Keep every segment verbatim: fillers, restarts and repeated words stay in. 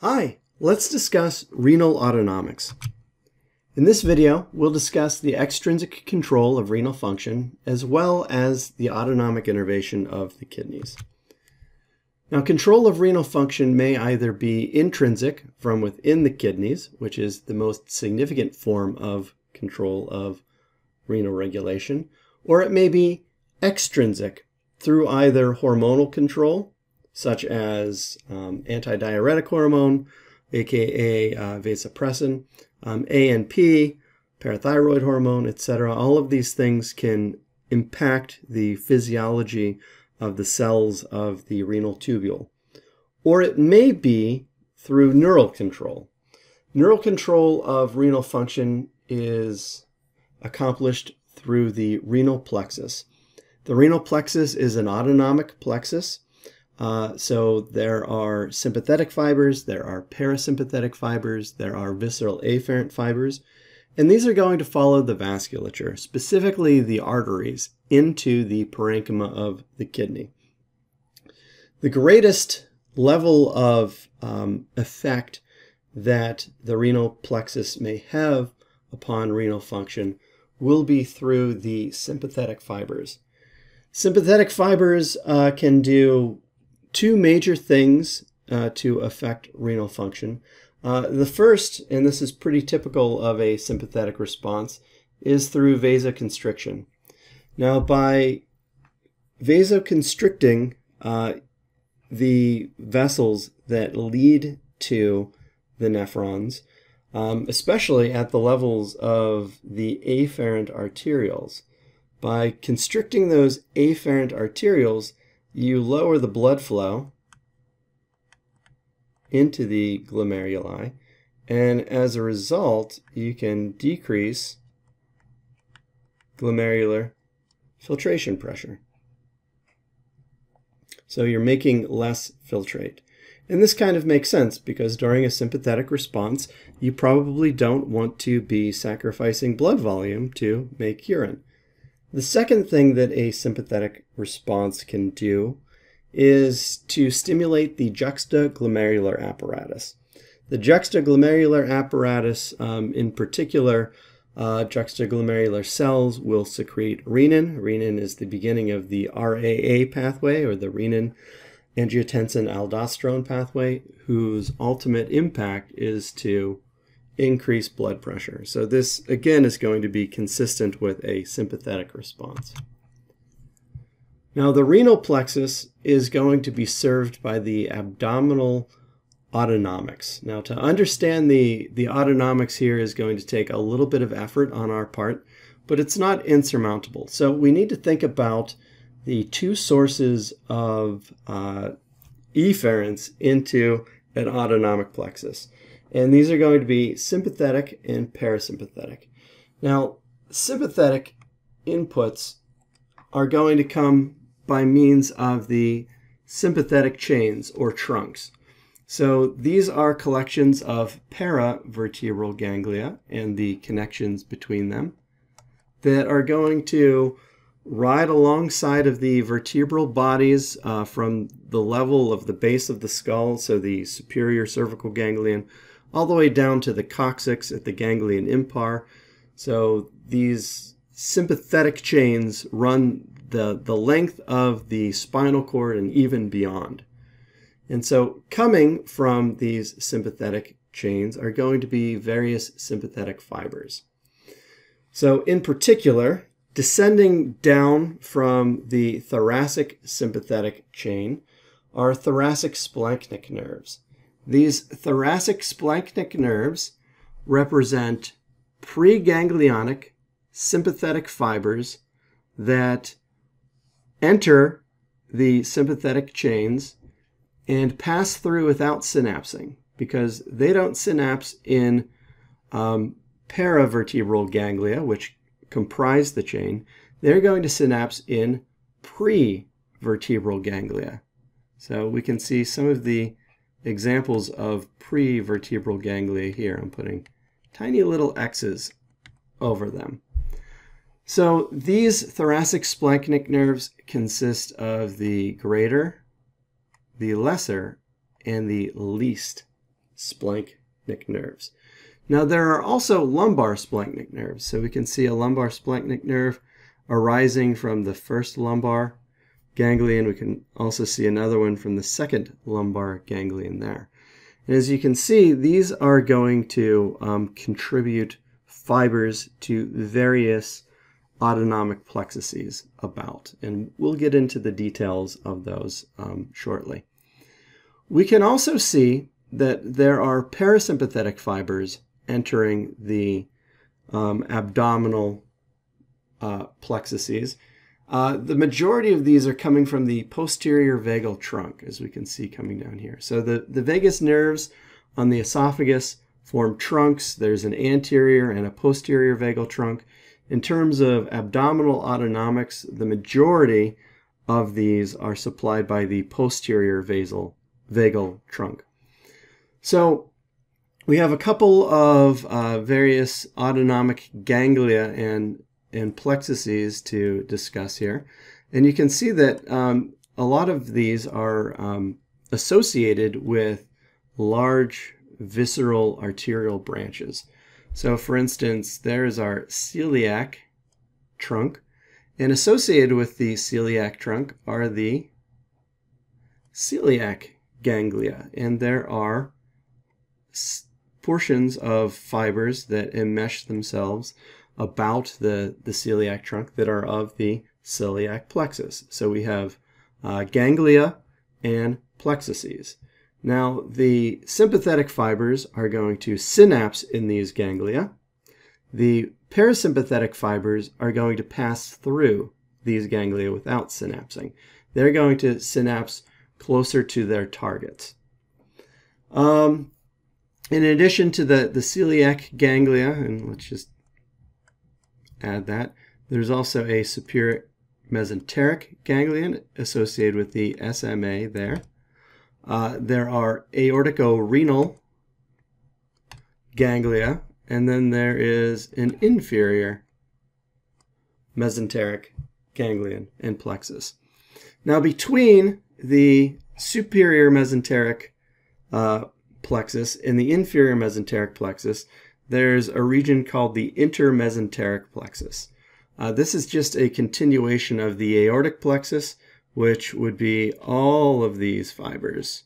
Hi, let's discuss renal autonomics. In this video, we'll discuss the extrinsic control of renal function as well as the autonomic innervation of the kidneys. Now, control of renal function may either be intrinsic from within the kidneys, which is the most significant form of control of renal regulation, or it may be extrinsic through either hormonal control, such as um, antidiuretic hormone, aka uh, vasopressin, um, A N P, parathyroid hormone, et cetera. All of these things can impact the physiology of the cells of the renal tubule. Or it may be through neural control. Neural control of renal function is accomplished through the renal plexus. The renal plexus is an autonomic plexus. Uh, so there are sympathetic fibers, there are parasympathetic fibers, there are visceral afferent fibers, and these are going to follow the vasculature, specifically the arteries, into the parenchyma of the kidney. The greatest level of um, effect that the renal plexus may have upon renal function will be through the sympathetic fibers. Sympathetic fibers uh, can do two major things uh, to affect renal function. Uh, the first, and this is pretty typical of a sympathetic response, is through vasoconstriction. Now, by vasoconstricting uh, the vessels that lead to the nephrons, um, especially at the levels of the afferent arterioles, by constricting those afferent arterioles, you lower the blood flow into the glomeruli, and as a result, you can decrease glomerular filtration pressure. So you're making less filtrate. And this kind of makes sense because during a sympathetic response, you probably don't want to be sacrificing blood volume to make urine. The second thing that a sympathetic response can do is to stimulate the juxtaglomerular apparatus. The juxtaglomerular apparatus, um, in particular, uh, juxtaglomerular cells will secrete renin. Renin is the beginning of the R A A pathway, or the renin-angiotensin-aldosterone pathway, whose ultimate impact is to increase blood pressure. So this, again, is going to be consistent with a sympathetic response. Now, the renal plexus is going to be served by the abdominal autonomics. Now, to understand the, the autonomics here is going to take a little bit of effort on our part, but it's not insurmountable. So we need to think about the two sources of uh, efferents into an autonomic plexus. And these are going to be sympathetic and parasympathetic. Now, sympathetic inputs are going to come by means of the sympathetic chains or trunks. So these are collections of paravertebral ganglia and the connections between them that are going to ride alongside of the vertebral bodies uh, from the level of the base of the skull, so the superior cervical ganglion, all the way down to the coccyx at the ganglion impar. So these sympathetic chains run the, the length of the spinal cord and even beyond. And so coming from these sympathetic chains are going to be various sympathetic fibers. So in particular, descending down from the thoracic sympathetic chain are thoracic splanchnic nerves. These thoracic splanchnic nerves represent preganglionic sympathetic fibers that enter the sympathetic chains and pass through without synapsing, because they don't synapse in um, paravertebral ganglia, which comprise the chain. They're going to synapse in prevertebral ganglia. So we can see some of the examples of prevertebral ganglia here. I'm putting tiny little X's over them. So these thoracic splanchnic nerves consist of the greater, the lesser, and the least splanchnic nerves. Now there are also lumbar splanchnic nerves. So we can see a lumbar splanchnic nerve arising from the first lumbar ganglion. We can also see another one from the second lumbar ganglion there. And as you can see, these are going to um, contribute fibers to various autonomic plexuses about. And we'll get into the details of those um, shortly. We can also see that there are parasympathetic fibers entering the um, abdominal uh, plexuses. Uh, the majority of these are coming from the posterior vagal trunk, as we can see coming down here. So the, the vagus nerves on the esophagus form trunks. There's an anterior and a posterior vagal trunk. In terms of abdominal autonomics, the majority of these are supplied by the posterior vagal, vagal trunk. So we have a couple of uh, various autonomic ganglia and, and plexuses to discuss here. And you can see that um, a lot of these are um, associated with large visceral arterial branches. So for instance, there's our celiac trunk, and associated with the celiac trunk are the celiac ganglia, and there are portions of fibers that enmesh themselves about the, the celiac trunk that are of the celiac plexus. So we have uh, ganglia and plexuses. Now the sympathetic fibers are going to synapse in these ganglia. The parasympathetic fibers are going to pass through these ganglia without synapsing. They're going to synapse closer to their targets. Um, In addition to the, the celiac ganglia, and let's just add that, there's also a superior mesenteric ganglion associated with the S M A there. Uh, there are aortico-renal ganglia, and then there is an inferior mesenteric ganglion and plexus. Now between the superior mesenteric uh, plexus and the inferior mesenteric plexus, there's a region called the intermesenteric plexus. Uh, this is just a continuation of the aortic plexus, which would be all of these fibers.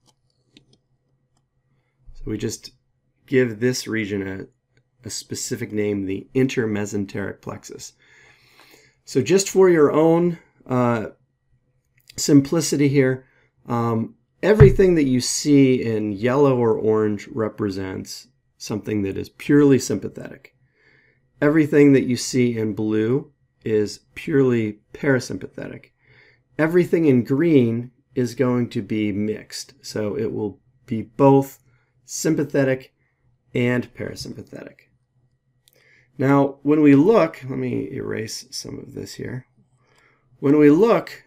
So we just give this region a, a specific name, the intermesenteric plexus. So just for your own uh, simplicity here, um, everything that you see in yellow or orange represents something that is purely sympathetic. Everything that you see in blue is purely parasympathetic. Everything in green is going to be mixed. So it will be both sympathetic and parasympathetic. Now, when we look, let me erase some of this here. When we look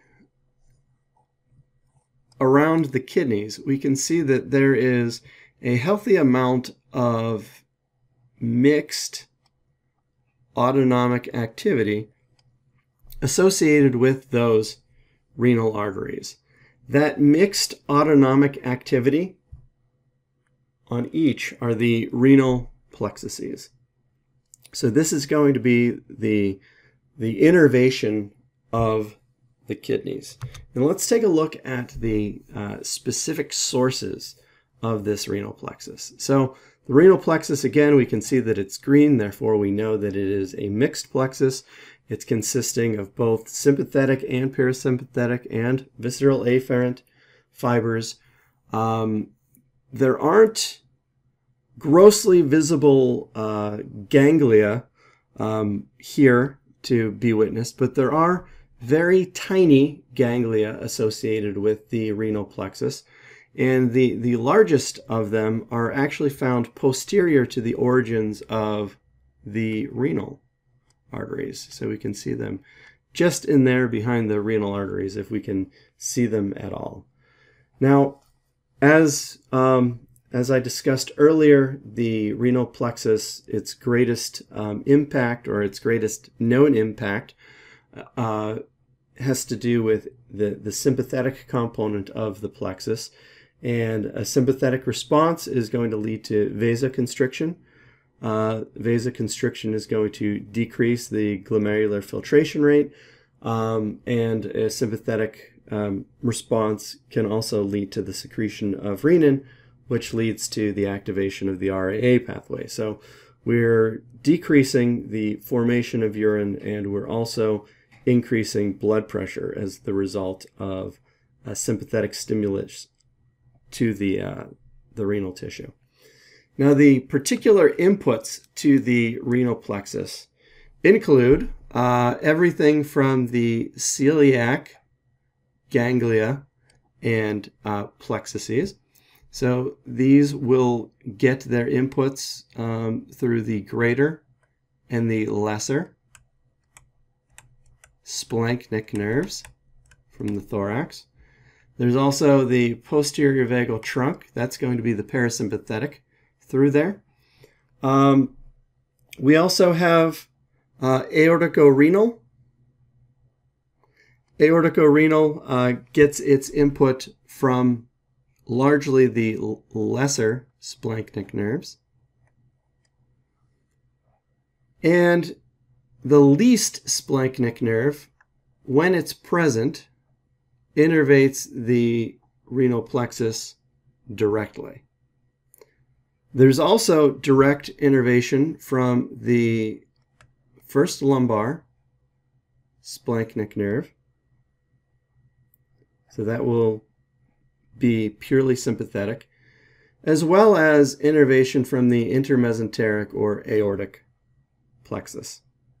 around the kidneys, we can see that there is a healthy amount of mixed autonomic activity associated with those renal arteries. That mixed autonomic activity on each are the renal plexuses. So this is going to be the, the innervation of the kidneys. And let's take a look at the uh, specific sources of this renal plexus. So the renal plexus, again, we can see that it's green, therefore we know that it is a mixed plexus. It's consisting of both sympathetic and parasympathetic and visceral afferent fibers. Um, there aren't grossly visible uh, ganglia um, here to be witnessed, but there are very tiny ganglia associated with the renal plexus. And the, the largest of them are actually found posterior to the origins of the renal arteries. So we can see them just in there behind the renal arteries, if we can see them at all. Now, as, um, as I discussed earlier, the renal plexus, its greatest um, impact, or its greatest known impact, uh, has to do with the, the sympathetic component of the plexus. And a sympathetic response is going to lead to vasoconstriction. Uh, vasoconstriction is going to decrease the glomerular filtration rate, um, and a sympathetic um, response can also lead to the secretion of renin, which leads to the activation of the R A A pathway. So we're decreasing the formation of urine, and we're also increasing blood pressure as the result of a sympathetic stimulus to the, uh, the renal tissue. Now, the particular inputs to the renal plexus include uh, everything from the celiac ganglia and uh, plexuses. So these will get their inputs um, through the greater and the lesser splanchnic nerves from the thorax. There's also the posterior vagal trunk. That's going to be the parasympathetic through there. Um, we also have uh, aortico-renal. Aortico-renal uh, gets its input from largely the lesser splanchnic nerves. And the least splanchnic nerve, when it's present, innervates the renal plexus directly. There's also direct innervation from the first lumbar splanchnic nerve. So that will be purely sympathetic, as well as innervation from the intermesenteric or aortic plexus.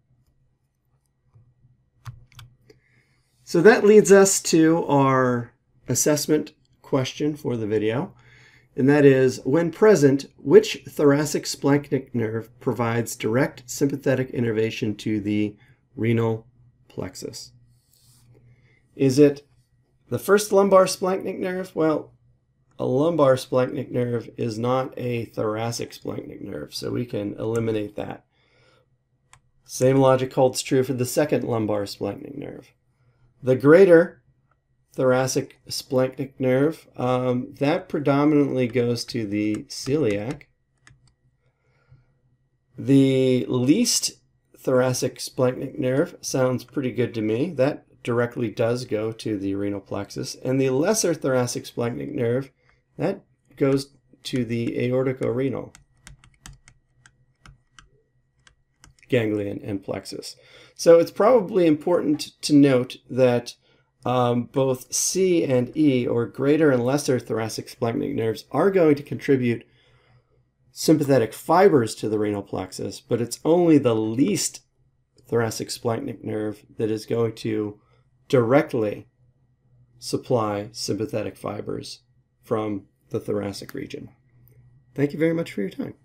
So that leads us to our assessment question for the video. And that is, when present, which thoracic splanchnic nerve provides direct sympathetic innervation to the renal plexus? Is it the first lumbar splanchnic nerve? Well, a lumbar splanchnic nerve is not a thoracic splanchnic nerve, so we can eliminate that. Same logic holds true for the second lumbar splanchnic nerve. The greater thoracic splanchnic nerve, um, that predominantly goes to the celiac. The least thoracic splanchnic nerve sounds pretty good to me. That directly does go to the renal plexus. And the lesser thoracic splanchnic nerve, that goes to the aortico-renal ganglion and plexus. So it's probably important to note that Um, both C and E, or greater and lesser thoracic splanchnic nerves, are going to contribute sympathetic fibers to the renal plexus, but it's only the least thoracic splanchnic nerve that is going to directly supply sympathetic fibers from the thoracic region. Thank you very much for your time.